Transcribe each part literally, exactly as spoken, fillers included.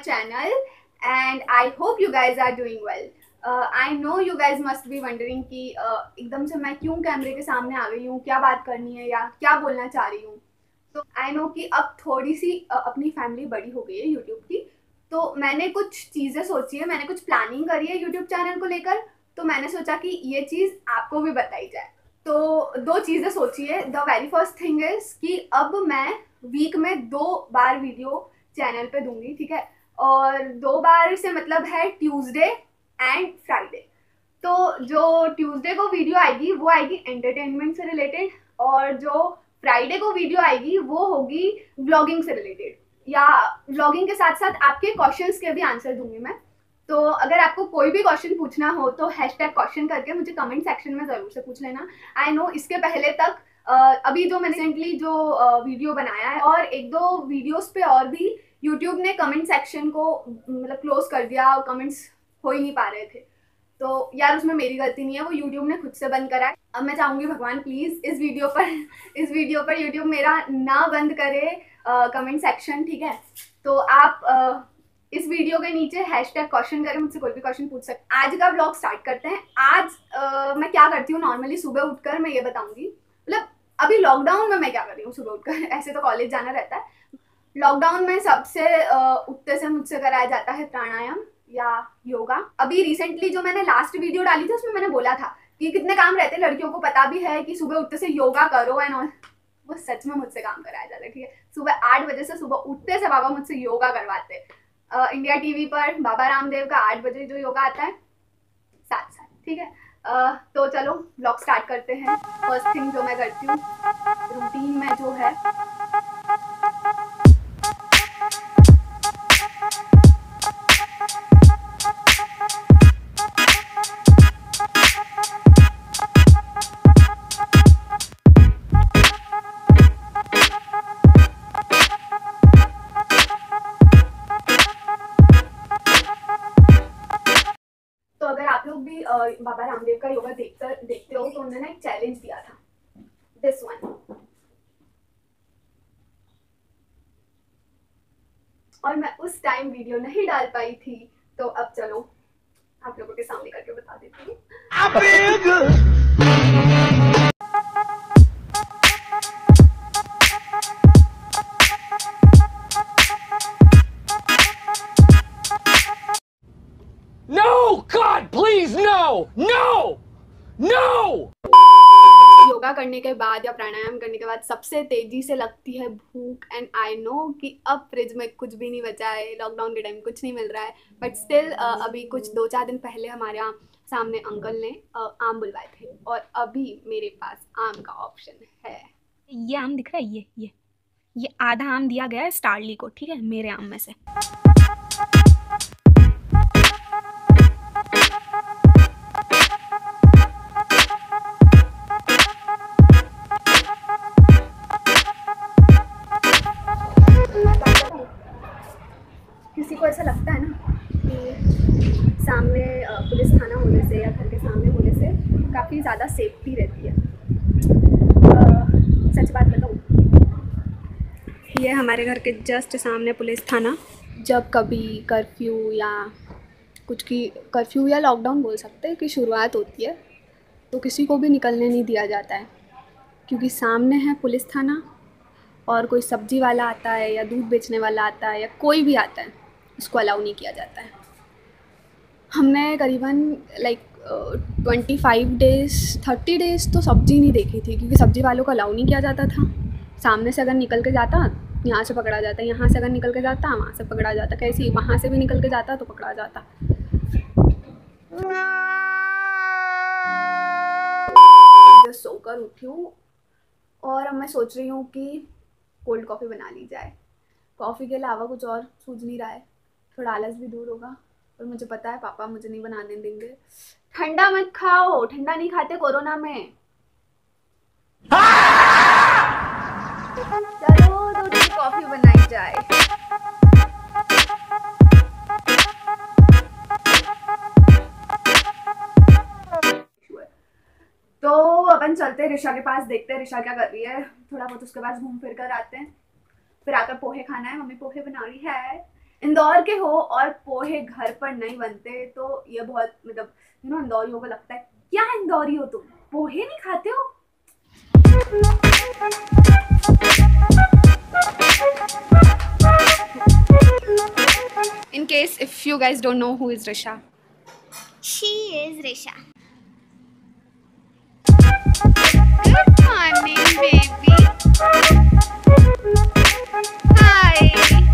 channel and I hope you guys are doing well. Uh, I know you guys must be wondering कि uh, एकदम से मैं क्यों कैमरे के सामने आ गई हूँ, क्या बात करनी है या क्या बोलना चाह रही हूँ. तो आई नो कि अब थोड़ी सी uh, अपनी फैमिली बड़ी हो गई है यूट्यूब की, तो मैंने कुछ चीज़ें सोची है, मैंने कुछ प्लानिंग करी है यूट्यूब चैनल को लेकर. तो मैंने सोचा कि ये चीज़ आपको भी बताई जाए. तो दो चीज़ें सोची है. The very first thing is कि अब मैं वीक में दो बार वीडियो चैनल पे दूंगी, ठीक है. और दो बार से मतलब है ट्यूसडे एंड फ्राइडे. तो जो ट्यूसडे को वीडियो आएगी वो आएगी एंटरटेनमेंट से रिलेटेड, और जो फ्राइडे को वीडियो आएगी वो होगी व्लॉगिंग से रिलेटेड, या व्लॉगिंग के साथ साथ आपके क्वेश्चंस के भी आंसर दूंगी मैं. तो अगर आपको कोई भी क्वेश्चन पूछना हो तो हैशटैग क्वेश्चन करके मुझे कमेंट सेक्शन में ज़रूर से पूछ लेना. आई नो इसके पहले तक uh, अभी जो मैंने रिसेंटली जो वीडियो uh, बनाया है और एक दो वीडियोस पे और भी यूट्यूब ने कमेंट सेक्शन को मतलब क्लोज कर दिया और कमेंट्स हो ही नहीं पा रहे थे. तो यार उसमें मेरी गलती नहीं है, वो यूट्यूब ने खुद से बंद करा है. अब मैं चाहूँगी भगवान प्लीज़ इस वीडियो पर इस वीडियो पर यूट्यूब मेरा ना बंद करे कमेंट सेक्शन, ठीक है. तो आप uh, इस वीडियो के नीचे हैशटैग क्वेश्चन करें, मुझसे कोई भी क्वेश्चन पूछ सकते. आज का व्लॉग स्टार्ट करते हैं. आज uh, मैं क्या करती हूँ नॉर्मली सुबह उठकर, मैं ये बताऊंगी. मतलब अभी लॉकडाउन में मैं क्या कर रही हूँ सुबह उठकर. ऐसे तो कॉलेज जाना रहता है. लॉकडाउन में सबसे uh, उठते से मुझसे कराया जाता है प्राणायाम या योगा. अभी रिसेंटली जो मैंने लास्ट वीडियो डाली थी उसमें मैंने बोला था कि कितने काम रहते हैं, लड़कियों को पता भी है कि सुबह उठते से योगा करो एंड ऑल. वो सच में मुझसे काम कराया जाता है, ठीक है. सुबह आठ बजे से सुबह उठते से बाबा मुझसे योगा करवाते हैं. Uh, इंडिया टीवी पर बाबा रामदेव का आठ बजे जो योगा आता है साथ साथ, ठीक है. uh, तो चलो ब्लॉग स्टार्ट करते हैं. फर्स्ट थिंग जो मैं करती हूँ रूटीन में जो है, तो अगर आप लोग भी uh, बाबा रामदेव का योगा देखते देखते हो तो उन्होंने एक चैलेंज दिया था, दिस वन. और मैं उस टाइम वीडियो नहीं डाल पाई थी, तो अब चलो आप लोगों के सामने करके बता देती हूँ. No! God, please, no! No! No! Yoga करने के बाद या प्राणायाम करने के बाद सबसे तेजी से लगती है भूख. एंड आई नो कि अब फ्रिज में कुछ भी नहीं बचा है, लॉकडाउन के टाइम कुछ नहीं मिल रहा है, बट स्टिल अभी कुछ दो चार दिन पहले हमारे यहाँ सामने अंकल ने uh, आम बुलवाए थे और अभी मेरे पास आम का ऑप्शन है. ये आम दिख रहा है, ये ये ये आधा आम दिया गया है स्टारली को, ठीक है, मेरे आम में से. किसी को ऐसा लगता है ना कि सामने पुलिस थाना होने से या घर के सामने होने से काफ़ी ज़्यादा सेफ्टी रहती है. आ, सच बात बताऊँ, ये हमारे घर के जस्ट सामने पुलिस थाना. जब कभी कर्फ्यू या कुछ की कर्फ्यू या लॉकडाउन बोल सकते हैं कि शुरुआत होती है, तो किसी को भी निकलने नहीं दिया जाता है, क्योंकि सामने है पुलिस थाना. और कोई सब्जी वाला आता है या दूध बेचने वाला आता है या कोई भी आता है, उसको अलाउ नहीं किया जाता है. हमने करीबन like twenty five days thirty days तो सब्जी नहीं देखी थी, क्योंकि सब्जी वालों को अलाउ नहीं किया जाता था. सामने से अगर निकल के जाता यहाँ से पकड़ा जाता, यहाँ से अगर निकल के जाता वहाँ से पकड़ा जाता, कैसी वहाँ से भी निकल के जाता तो पकड़ा जाता. जस्ट सोकर उठी हूँ और अब मैं सोच रही हूँ कि कोल्ड कॉफ़ी बना ली जाए. कॉफ़ी के अलावा कुछ और सूझ नहीं रहा है, थोड़ा आलस भी दूर होगा. और मुझे पता है पापा मुझे नहीं बनाने देंगे. ठंडा मत खाओ, ठंडा नहीं खाते कोरोना में. चलो दूध की कॉफ़ी बनाई जाए. तो अपन चलते हैं ऋषा के पास, देखते हैं ऋषा क्या कर रही है. थोड़ा बहुत उसके पास घूम फिर कर आते हैं. फिर आकर पोहे खाना है, मम्मी पोहे बना रही है. इंदौर के हो और पोहे घर पर नहीं बनते तो ये बहुत मतलब यू नो इंदौरियों को लगता है क्या इंदौरी हो तुम, पोहे नहीं खाते हो। In case if you guys don't know who is Risha, she is Risha. Good morning, baby. Hi.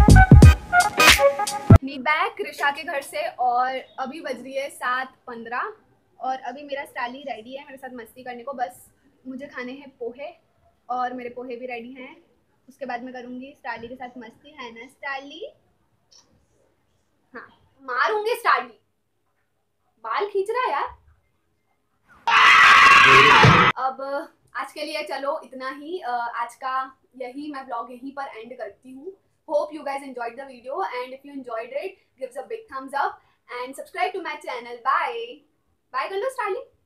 Back Risha के घर से और अभी बज रही है सात पंद्रह और अभी मेरा स्टाली रेडी है मेरे साथ मस्ती करने को। बस मुझे खाने हैं पोहे और मेरे पोहे भी रेडी हैं। उसके बाद मैं करूँगी स्टाली के साथ मस्ती, है ना स्टाली? हाँ, मारूंगी स्टाली, बाल खींच रहा है यार। अब आज के लिए चलो इतना ही, आज का यही मैं ब्लॉग यहीं पर एंड करती हूँ। Hope you guys enjoyed the video and if you enjoyed it, give us a big thumbs up and subscribe to my channel. Bye. Bye, Gallo Starling.